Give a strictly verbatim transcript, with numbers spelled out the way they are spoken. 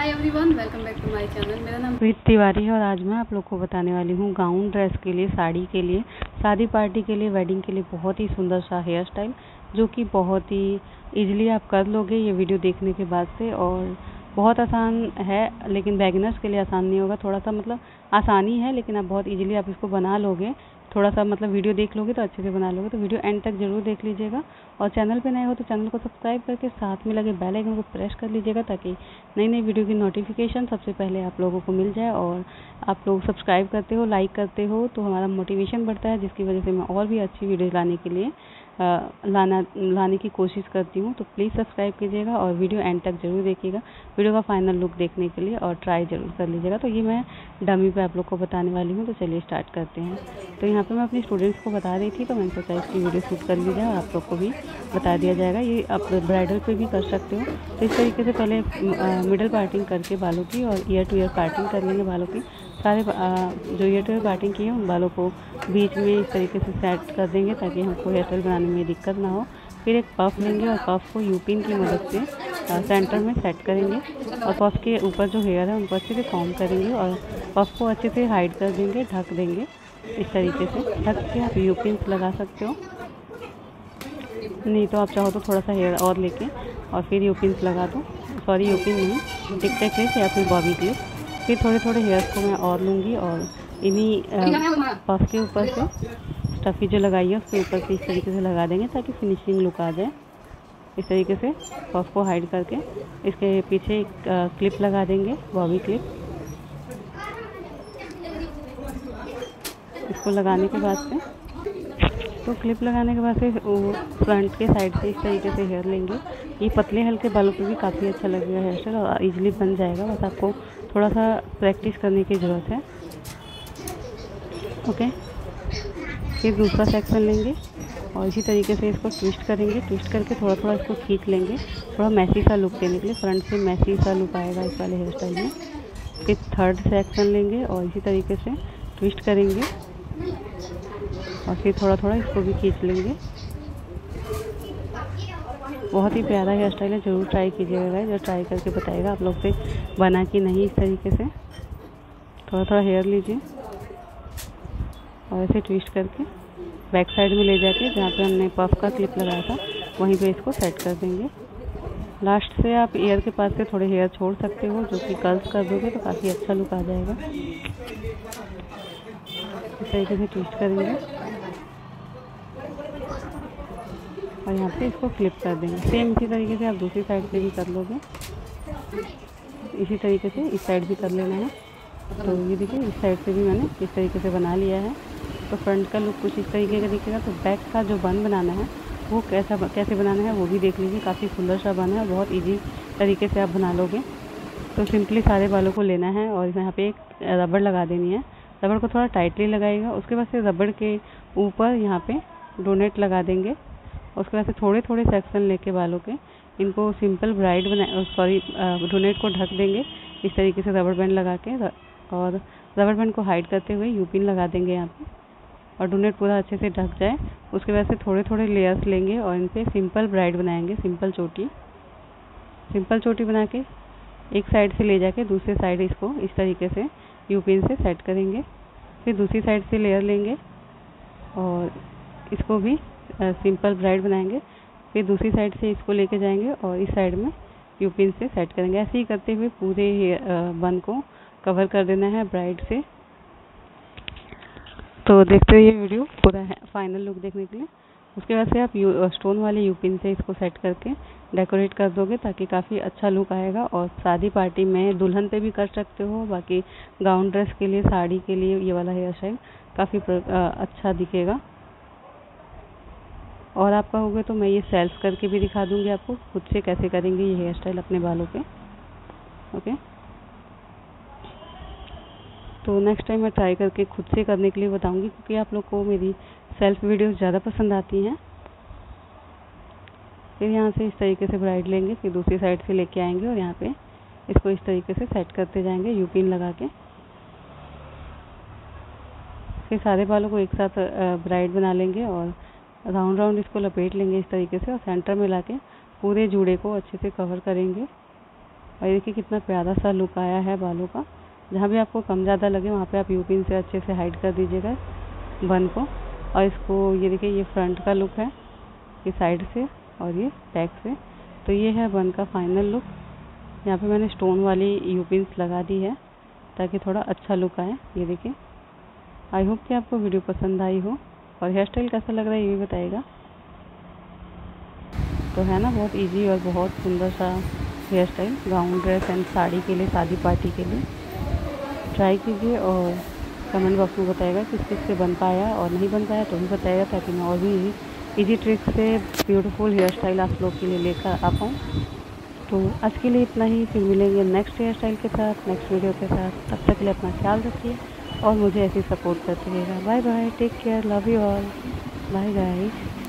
Hi everyone, welcome back to my channel. मेरा नाम प्रीत तिवारी है और आज मैं आप लोग को बताने वाली हूँ गाउन ड्रेस के लिए, साड़ी के लिए, शादी पार्टी के लिए, वेडिंग के लिए बहुत ही सुंदर सा हेयर स्टाइल जो कि बहुत ही इजीली आप कर लोगे ये वीडियो देखने के बाद से। और बहुत आसान है, लेकिन बिगिनर्स के लिए आसान नहीं होगा। थोड़ा सा मतलब आसानी है, लेकिन आप बहुत इजीली आप इसको बना लोगे। थोड़ा सा मतलब वीडियो देख लोगे तो अच्छे से बना लोगे। तो वीडियो एंड तक जरूर देख लीजिएगा और चैनल पे नए हो तो चैनल को सब्सक्राइब करके साथ में लगे बेल आइकन को प्रेस कर लीजिएगा ताकि नई नई वीडियो की नोटिफिकेशन सबसे पहले आप लोगों को मिल जाए। और आप लोग सब्सक्राइब करते हो, लाइक करते हो तो हमारा मोटिवेशन बढ़ता है, जिसकी वजह से मैं और भी अच्छी वीडियो लाने के लिए आ, लाना लाने की कोशिश करती हूँ। तो प्लीज़ सब्सक्राइब कीजिएगा और वीडियो एंड तक जरूर देखिएगा वीडियो का फाइनल लुक देखने के लिए, और ट्राई जरूर कर लीजिएगा। तो ये मैं डमी पे आप लोग को बताने वाली हूँ, तो चलिए स्टार्ट करते हैं। तो यहाँ पे मैं अपनी स्टूडेंट्स को बता रही थी, तो मैंने सोचा इसकी वीडियो शूट कर ली जाए और आप लोग को भी बता दिया जाएगा। ये आप ब्राइडल पे भी कर सकते हो। तो इस तरीके से पहले मिडल पार्टिंग करके बालों की और ईयर टू ईयर पार्टिंग कर लेंगे बालों की। सारे आ, जो ईयर टू ईयर पार्टिंग की है उन बालों को बीच में इस तरीके से सेट कर देंगे ताकि हमको हेयर स्टाइल बनाने में दिक्कत ना हो। फिर एक पफ लेंगे और पफ को यूपिन की मदद से आ, सेंटर में सेट करेंगे और पफ के ऊपर जो हेयर है उनको अच्छे से फॉर्म करेंगे और पफ को अच्छे से हाइड कर देंगे, ढक देंगे। इस तरीके से ढक के आप यूपिन्स लगा सकते हो, नहीं तो आप चाहो तो थोड़ा सा हेयर और लेके और फिर यूपिन्स लगा दो। सॉरी यूपिन नहीं, टिक टैक क्लिप या फिर बॉबी क्लिप। फिर थोड़े थोड़े हेयर्स को मैं और लूँगी और इन्हीं पफ के ऊपर से स्टफ़ी जो लगाई है उसके ऊपर से इस तरीके से लगा देंगे ताकि फिनिशिंग लुक आ जाए। इस तरीके से पफ को हाइड करके इसके पीछे एक क्लिप लगा देंगे, बॉबी क्लिप। इसको लगाने के बाद से तो क्लिप लगाने के बाद से फ्रंट के साइड से इस तरीके से हेयर लेंगे। ये पतले हल्के बालों पे भी काफ़ी अच्छा लगेगा हेयर स्टाइल और इजीली बन जाएगा, बस आपको थोड़ा सा प्रैक्टिस करने की ज़रूरत है। ओके, फिर दूसरा सेक्शन लेंगे और इसी तरीके से इसको ट्विस्ट करेंगे। ट्विस्ट करके थोड़ा थोड़ा इसको खींच लेंगे, थोड़ा मैसी सा लुक देने के लिए। फ्रंट से मैसी सा लुक आएगा इस वाले हेयर स्टाइल में। फिर थर्ड सेक्शन लेंगे और इसी तरीके से ट्विस्ट करेंगे और फिर थोड़ा थोड़ा इसको भी खींच लेंगे। बहुत ही प्यारा हेयर स्टाइल है, ज़रूर ट्राई कीजिएगा। जो ट्राई करके बताइएगा आप लोग से बना कि नहीं। इस तरीके से थोड़ा थोड़ा हेयर लीजिए और ऐसे ट्विस्ट करके बैक साइड में ले जाके जहाँ पे हमने पफ का क्लिप लगाया था वहीं पे इसको सेट कर देंगे। लास्ट से आप ईयर के पास से थोड़े हेयर छोड़ सकते हो, जो कि कर्ल्स कर दोगे तो काफ़ी अच्छा लुक आ जाएगा। इस तरीके से ट्विस्ट करेंगे और यहाँ पे इसको क्लिप कर देंगे। सेम इसी तरीके से आप दूसरी साइड से भी कर लोगे। इसी तरीके से इस साइड भी कर लेना है। तो ये देखिए इस साइड से भी मैंने इस तरीके से बना लिया है। तो फ्रंट का लुक कुछ इस तरीके का दिखेगा। तो बैक का जो बन बनाना है वो कैसा कैसे बनाना है वो भी देख लीजिए। काफ़ी सुंदर सा बन है, बहुत ईजी तरीके से आप बना लोगे। तो सिंपली सारे बालों को लेना है और यहाँ पे एक रबड़ लगा देनी है। रबड़ को थोड़ा टाइटली लगाइएगा। उसके बाद से रबड़ के ऊपर यहाँ पे डोनेट लगा देंगे। उसके बाद से थोड़े थोड़े सेक्शन लेके बालों के इनको सिंपल ब्राइड बना सॉरी डोनेट को ढक देंगे इस तरीके से रबड़ बैंड लगा के, और रबड़ बैंड को हाइड करते हुए यूपिन लगा देंगे यहाँ पे और डोनेट पूरा अच्छे से ढक जाए। उसके बाद से थोड़े थोड़े लेयर्स लेंगे और इन पे सिंपल ब्राइड बनाएंगे। सिंपल चोटी सिंपल चोटी बना के एक साइड से ले जाके दूसरे साइड इसको इस तरीके से यूपिन से सेट करेंगे। फिर दूसरी साइड से लेयर लेंगे और इसको भी सिंपल ब्राइड बनाएंगे। फिर दूसरी साइड से इसको लेके जाएंगे और इस साइड में यूपिन से सेट करेंगे। ऐसे ही करते हुए पूरे बन को कवर कर देना है ब्राइड से। तो देखते हुए ये वीडियो पूरा है फाइनल लुक देखने के लिए। उसके बाद से आप यू, स्टोन वाले यूपिन से इसको सेट करके डेकोरेट कर दोगे ताकि काफ़ी अच्छा लुक आएगा। और शादी पार्टी में दुल्हन पे भी कर सकते हो। बाकी गाउन ड्रेस के लिए, साड़ी के लिए ये वाला हेयर स्टाइल काफ़ी अच्छा दिखेगा। और आप कहोगे तो मैं ये सेल्फ करके भी दिखा दूंगी आपको खुद से कैसे करेंगे ये हेयर स्टाइल अपने बालों पे। ओके, तो नेक्स्ट टाइम मैं ट्राई करके खुद से करने के लिए बताऊंगी, क्योंकि आप लोग को मेरी सेल्फ वीडियोस ज़्यादा पसंद आती हैं। फिर यहाँ से इस तरीके से ब्राइड लेंगे, फिर दूसरी साइड से लेके आएंगे और यहाँ पे इसको इस तरीके से सेट करते जाएंगे यूपिन लगा के। फिर सारे बालों को एक साथ ब्राइड बना लेंगे और राउंड राउंड इसको लपेट लेंगे इस तरीके से और सेंटर में लाके पूरे जूड़े को अच्छे से कवर करेंगे। और ये देखिए कितना प्यारा सा लुक आया है बालों का। जहाँ भी आपको कम ज़्यादा लगे वहाँ पे आप यू पिन से अच्छे से हाइड कर दीजिएगा बन को। और इसको ये देखिए, ये फ्रंट का लुक है, ये साइड से और ये बैक से। तो ये है बन का फाइनल लुक। यहाँ पे मैंने स्टोन वाली यू पिन्स लगा दी है ताकि थोड़ा अच्छा लुक आए। ये देखिए, आई होप कि आपको वीडियो पसंद आई हो और हेयर स्टाइल कैसा लग रहा है ये भी बताइएगा। तो है ना बहुत इजी और बहुत सुंदर सा hair style gown dress and sari के लिए, शादी पार्टी के लिए। ट्राई कीजिए और कमेंट बॉक्स में बताइएगा किस किस से बन पाया और नहीं बन पाया तो भी बताइएगा, ताकि मैं और भी इजी ट्रिक से ब्यूटीफुल हेयर स्टाइल आप लोग के लिए लेकर आ पाऊँ। तो आज के लिए इतना ही, फिर मिलेंगे नेक्स्ट हेयर स्टाइल के साथ, नेक्स्ट वीडियो के साथ। तब तक के लिए अपना ख्याल रखिए और मुझे ऐसे सपोर्ट करते रहिएगा। Bye bye, take care, love you all, bye guys.